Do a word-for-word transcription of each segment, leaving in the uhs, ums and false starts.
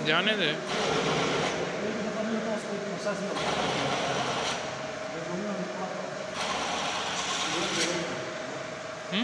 जाने दे। हम्म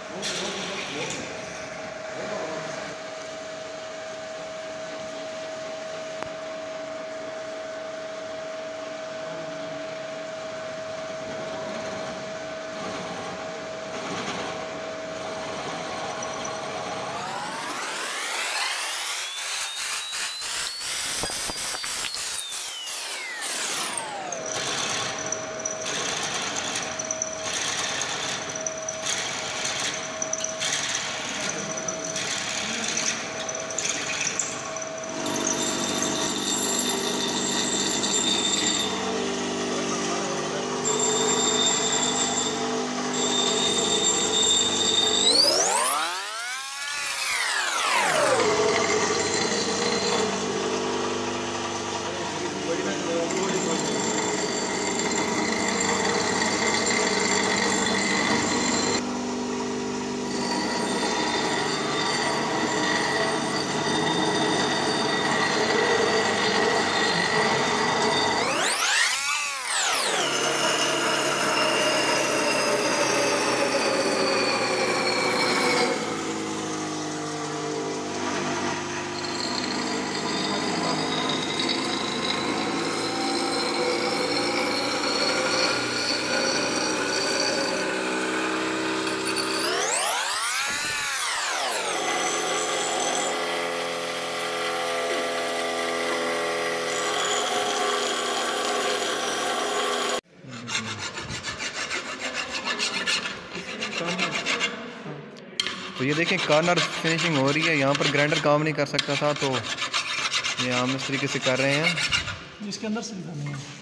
तो ये देखें कॉर्नर फिनिशिंग हो रही है। यहाँ पर ग्राइंडर काम नहीं कर सकता था, तो ये हम इस तरीके से कर रहे हैं। इसके अंदर से निकालनी है।